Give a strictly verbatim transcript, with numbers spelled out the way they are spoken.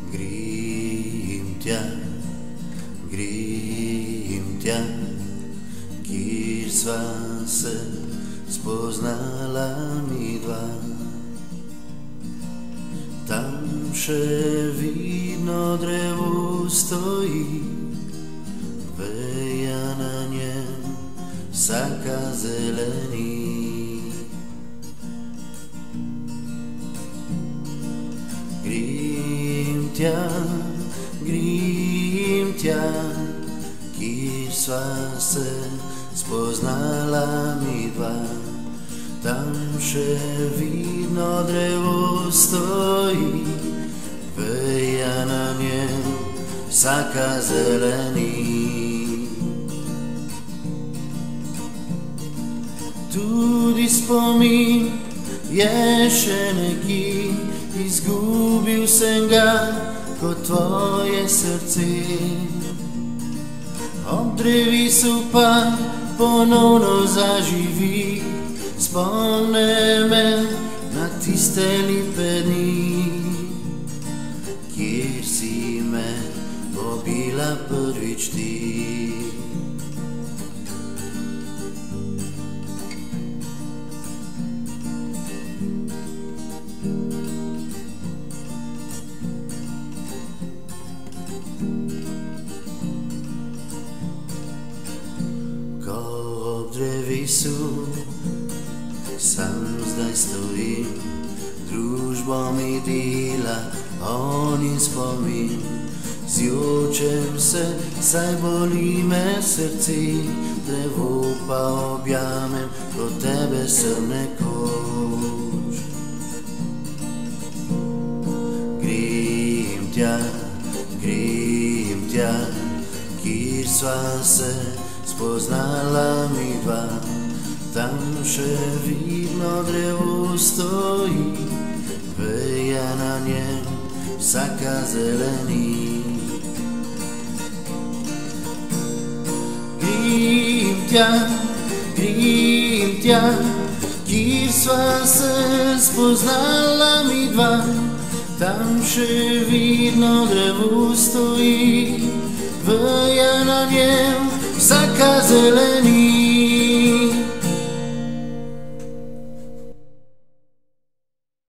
Griem tja, griem tja, kjer sva se spoznala midva. Tam še vidno drevo stoji, veja na njem vsaka zeleni. Griem tja, griem tja, kjer sva se spoznala midva. Tam še vidno drevo stoji, veja na njem vsaka zeleni. Tudi spomin je še nekje, izgubil sem ga kot tvoje srce. Ob drevesu pa ponovno zaživi, spomne me na tiste lepe dni, kjer si me obila prvič ti. Ko ob drevesu sam zdaj stojim, družbo mi dela on in spomin. Zjočem se, saj boli me srce, drevo pa objamem, kot tebe sem nekoč. Griem tja, griem tja, kjer sva se spoznala midva. Tam še vidno drevo stoji, veja na njem vsaka zeleni. Griem tja, griem tja, kjer sva se spoznala midva. Tam še vidno drevo stoji, veja na njem vsaka zeleni.